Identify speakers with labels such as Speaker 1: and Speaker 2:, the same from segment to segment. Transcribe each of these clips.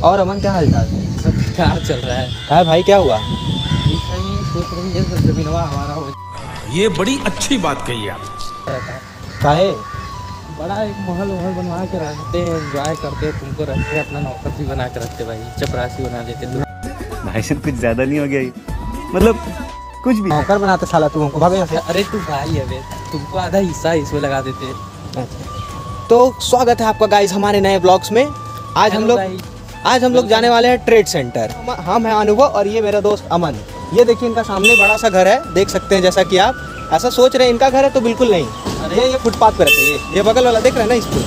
Speaker 1: और अमन क्या हाल चाल?
Speaker 2: सब कार चल रहा है।
Speaker 1: क्या भाई क्या हुआ?
Speaker 2: सोच रही है जमीनवा हमारा हो।
Speaker 3: ये बड़ी अच्छी बात कही आप।
Speaker 1: काहे?
Speaker 2: बड़ा एक महल वहल बनवा के रखते हैं, एंजॉय करते हैं, तुमको रखते हैं, अपना नौकर भी बना के रखते भाई, चपरासी बना देते तुम।
Speaker 4: भाई साहब कुछ ज्यादा नहीं हो गया ये? मतलब कुछ भी
Speaker 1: नौकर बनाते साला तू हमको, भागे यहाँ से।
Speaker 2: अरे तू भाई है बे, तुमको आधा हिस्सा इसमें लगा देते हैं।
Speaker 1: तो स्वागत है आपका गाइस हमारे नए ब्लॉग्स में। आज हम लोग जाने वाले हैं ट्रेड सेंटर। हम हैं अनुभव और ये मेरा दोस्त अमन। ये देखिए इनका सामने बड़ा सा घर है, देख सकते हैं। जैसा कि आप ऐसा सोच रहे हैं इनका घर है, तो बिल्कुल नहीं। अरे ये फुटपाथ पर रहते हैं, ये बगल वाला देख रहे हैं ना इसको।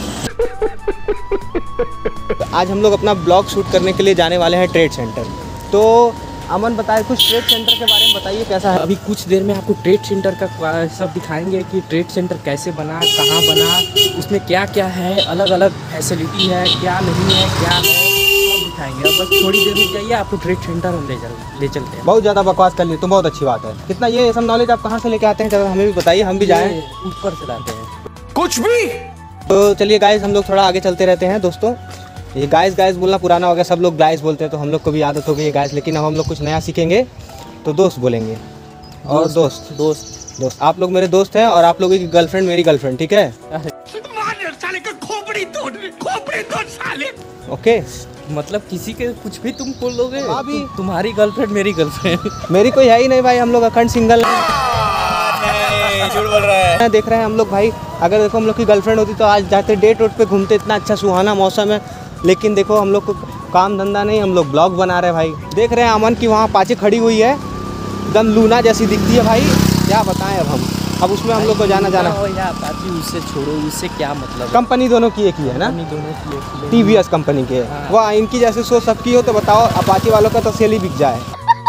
Speaker 1: तो आज हम लोग अपना ब्लॉग शूट करने के लिए जाने वाले हैं ट्रेड सेंटर। तो अमन बताए कुछ ट्रेड सेंटर के बारे में, बताइए कैसा है।
Speaker 2: अभी कुछ देर में आपको ट्रेड सेंटर का सब दिखाएंगे कि ट्रेड सेंटर कैसे बना, कहाँ बना, उसमें क्या क्या है, अलग अलग फैसिलिटी है, क्या नहीं है, क्या है, सब दिखाएंगे। अब बस थोड़ी देर रुक जाइए, आपको ट्रेड सेंटर हम ले चलते हैं।
Speaker 1: बहुत ज़्यादा बकवास कर लिए तुम, बहुत अच्छी बात है। कितना ये सब नॉलेज आप कहाँ से लेके आते हैं, जब हमें भी बताइए, हम भी जाएँ।
Speaker 2: ऊपर से लाते हैं
Speaker 3: कुछ भी।
Speaker 1: तो चलिए गाइस, हम लोग थोड़ा आगे चलते रहते हैं दोस्तों। ये गाइस बोलना पुराना हो गया, सब लोग गाइस बोलते हैं, तो हम लोग को भी आदत हो गई है गाइस। लेकिन अब हम लोग कुछ नया सीखेंगे, तो दोस्त बोलेंगे। और दोस्त आप लोग मेरे दोस्त हैं और आप लोगों की गर्लफ्रेंड मेरी गर्लफ्रेंड, ठीक है? ओके,
Speaker 2: मतलब किसी के कुछ भी तुम बोल लोगे। अभी तुम्हारी गर्लफ्रेंड मेरी गर्लफ्रेंड
Speaker 1: मेरी कोई है ही नहीं भाई, हम लोग अखंड सिंगल
Speaker 4: झूठ बोल रहा है।
Speaker 1: देख रहे हैं हम लोग भाई। अगर देखो हम लोग की गर्लफ्रेंड होती तो आज जाते डेट वोट पे घूमते, इतना अच्छा सुहाना मौसम है। लेकिन देखो हम लोग को काम धंधा नहीं, हम लोग ब्लॉग बना रहे हैं भाई। देख रहे हैं अमन की वहाँ पाचे खड़ी हुई है, एकदम लूना जैसी दिखती है भाई। क्या बताएं अब उसमें हम लोग को जाना
Speaker 2: पाची उससे छोड़ो, उससे क्या मतलब।
Speaker 1: कंपनी दोनों की एक ही है ना,
Speaker 2: दोनों की
Speaker 1: TVS कंपनी के। वह इनकी जैसे सोच सबकी हो, तो बताओ अपाची वालों का तो सेल ही बिक जाए।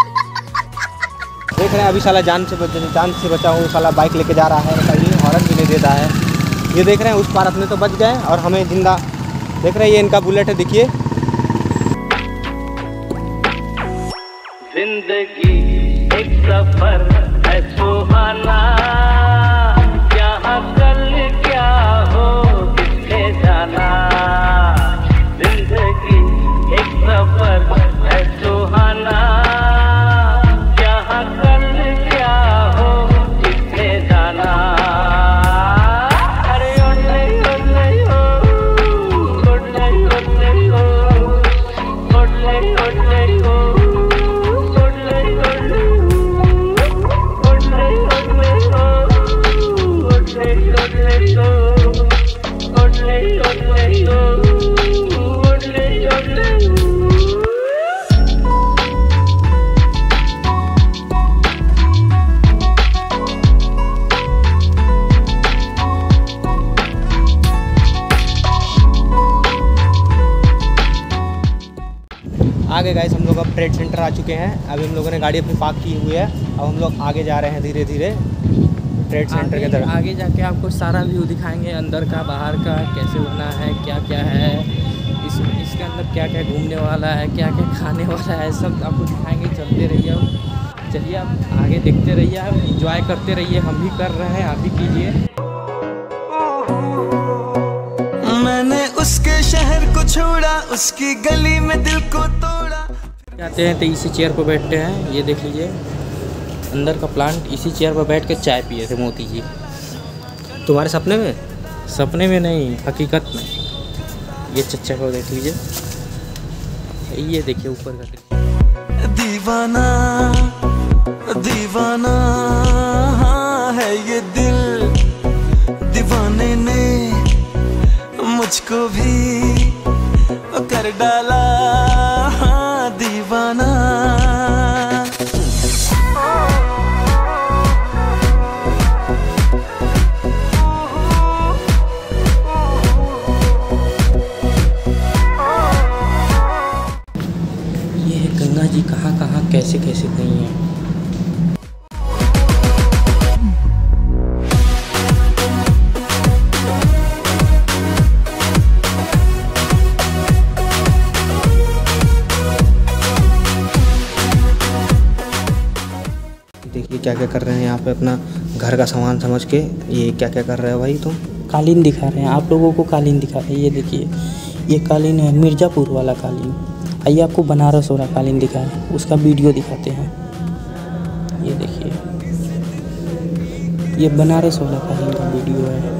Speaker 1: देख रहे हैं अभी साला जान से बचा हूँ, साला बाइक लेके जा रहा है, बताइए हॉर्न भी नहीं देता है। ये देख रहे हैं उस पार अपने तो बच गए और हमें जिंदा। देख रहे हैं ये इनका बुलेट है, देखिए।
Speaker 5: जिंदगी एक सफर है सुहाना, यहाँ कल क्या हो किसने जाना। जिंदगी एक सफर है सुहाना, यहाँ कल क्या हो किसने जाना। अरे ओले ओले हो, ओले ओले हो, ओले ओले हो, ओले ओले हो, ओले ओले हो, ओले ओले हो, ओले ओले हो, ओले ओले हो।
Speaker 1: आगे गाइस हम लोग अब ट्रेड सेंटर आ चुके हैं। अभी हम लोगों ने गाड़ी अपनी पार्क की हुई है। अब हम लोग आगे जा रहे हैं धीरे धीरे ट्रेड सेंटर की तरफ।
Speaker 2: आगे जाके आपको सारा व्यू दिखाएंगे, अंदर का बाहर का, कैसे बना है, क्या क्या है, इसके अंदर क्या क्या घूमने वाला है, क्या क्या खाने वाला है, सब आपको दिखाएंगे। चलते रहिए, चलिए आप आगे देखते रहिए, आप इंजॉय करते रहिए। हम भी कर रहे हैं, आप भी कीजिए।
Speaker 6: मैंने उसके शहर को छोड़ा, उसकी गली में दिल को तोड़ा।
Speaker 2: आते हैं तो इसी चेयर पर बैठते हैं। ये देख लीजिए अंदर का प्लांट। इसी चेयर पर बैठ के चाय पिए थे मोती जी।
Speaker 1: तुम्हारे सपने में?
Speaker 2: सपने में नहीं, हकीकत में। ये चच्चा को देख लीजिए, ये देखिए ऊपर का।
Speaker 6: दीवाना दीवाना हाँ है ये दिल, दीवाने ने मुझको भी कर डाला। हाँ दीवाना।
Speaker 2: ये है गंगा जी, कहाँ कहाँ कैसे कैसे गई हैं।
Speaker 1: देखिए क्या क्या कर रहे हैं यहाँ पे, अपना घर का सामान समझ के। ये क्या क्या कर रहे हो भाई तुम?
Speaker 2: कालीन दिखा रहे हैं आप लोगों को, कालीन दिखा रहे हैं। ये देखिए, ये कालीन है मिर्ज़ापुर वाला कालीन। आइए आपको बनारस वाला कालीन दिखाएं, उसका वीडियो दिखाते हैं। ये देखिए, ये बनारस वाला कालीन का वीडियो है।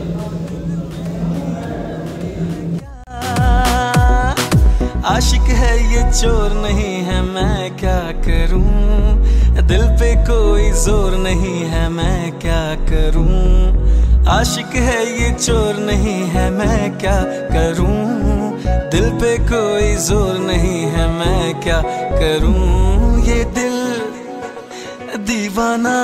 Speaker 6: आशिक है ये चोर नहीं है, मैं क्या करूं, दिल पे कोई जोर नहीं है, मैं क्या करूं। आशिक है ये चोर नहीं है, मैं क्या करूं, दिल पे कोई जोर नहीं है, मैं क्या करूं। ये दिल दीवाना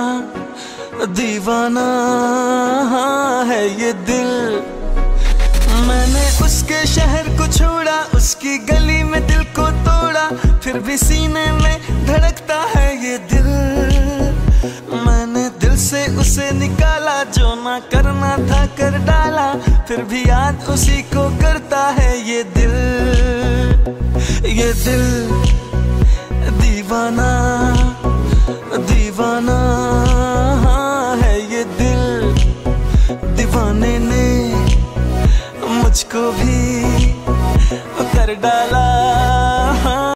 Speaker 6: दीवाना है ये दिल। मैंने उसके शहर को छोड़ा, उसकी गली में दिल को तोड़ा, फिर भी सीने में धड़कता है ये दिल। मैंने दिल से उसे निकाला, जो ना करना था कर डाला, फिर भी याद उसी को करता है ये दिल। ये दिल दीवाना दीवाना है ये दिल। दीवाने ने मुझको भी कर डाला।